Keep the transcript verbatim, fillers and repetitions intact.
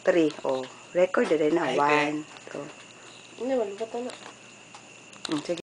three. Oh, record din na. Ay, One, two. Ano, wala ba ito na? Hmm, sige.